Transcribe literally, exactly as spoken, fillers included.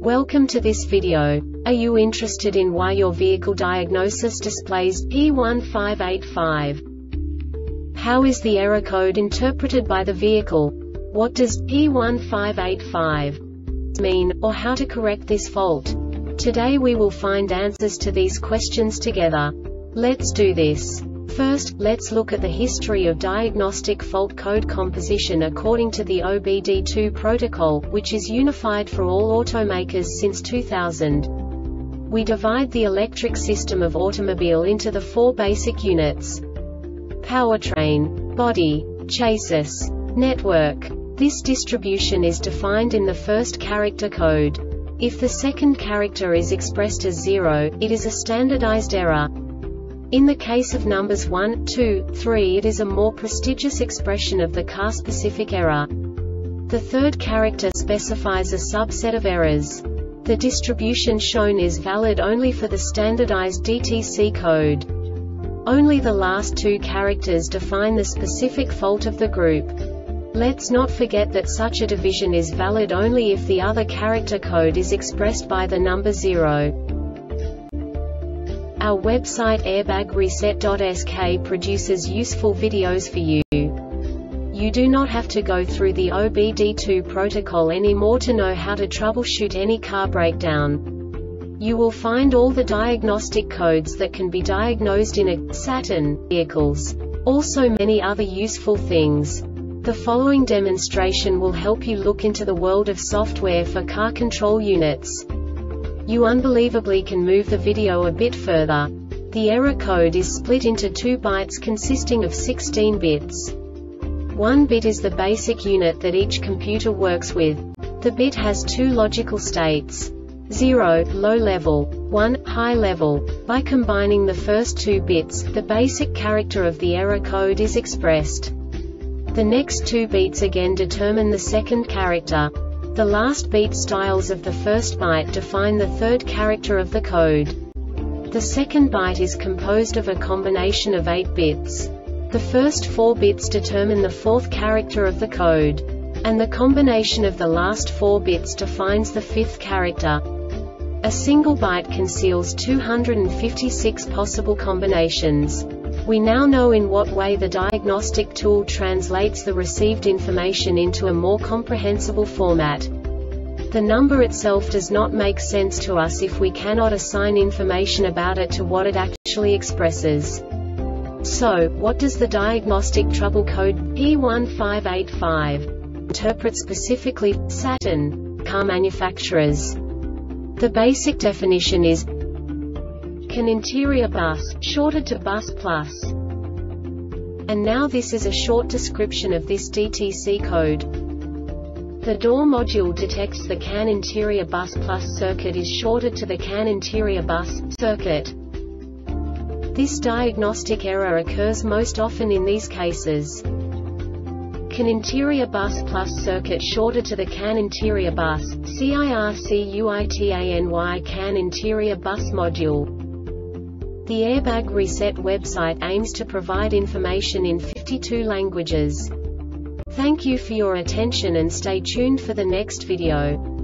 Welcome to this video. Are you interested in why your vehicle diagnosis displays P one five eight five? How is the error code interpreted by the vehicle? What does P one five eight five mean, or how to correct this fault? Today we will find answers to these questions together. Let's do this. First, let's look at the history of diagnostic fault code composition according to the O B D two protocol, which is unified for all automakers since two thousand. We divide the electric system of automobile into the four basic units: powertrain, body, chassis, network. This distribution is defined in the first character code. If the second character is expressed as zero, it is a standardized error. In the case of numbers one, two, three, it is a more prestigious expression of the car-specific error. The third character specifies a subset of errors. The distribution shown is valid only for the standardized D T C code. Only the last two characters define the specific fault of the group. Let's not forget that such a division is valid only if the other character code is expressed by the number zero. Our website airbag reset dot S K produces useful videos for you. You do not have to go through the O B D two protocol anymore to know how to troubleshoot any car breakdown. You will find all the diagnostic codes that can be diagnosed in a Saturn vehicles. Also many other useful things. The following demonstration will help you look into the world of software for car control units. You unbelievably can move the video a bit further. The error code is split into two bytes consisting of sixteen bits. One bit is the basic unit that each computer works with. The bit has two logical states: zero, low level, one, high level. By combining the first two bits, the basic character of the error code is expressed. The next two bits again determine the second character. The last beat styles of the first byte define the third character of the code. The second byte is composed of a combination of eight bits. The first four bits determine the fourth character of the code. And the combination of the last four bits defines the fifth character. A single byte conceals two hundred fifty-six possible combinations. We now know in what way the diagnostic tool translates the received information into a more comprehensible format. The number itself does not make sense to us if we cannot assign information about it to what it actually expresses. So, what does the diagnostic trouble code P one five eight five interpret specifically for Saturn car manufacturers? The basic definition is an interior bus, shorted to bus plus. And now this is a short description of this D T C code. The door module detects the C A N interior bus plus circuit is shorted to the C A N interior bus circuit. This diagnostic error occurs most often in these cases: C A N interior bus plus circuit shorted to the C A N interior bus, circuitany C A N interior bus module. The Airbag Reset website aims to provide information in fifty-two languages. Thank you for your attention and stay tuned for the next video.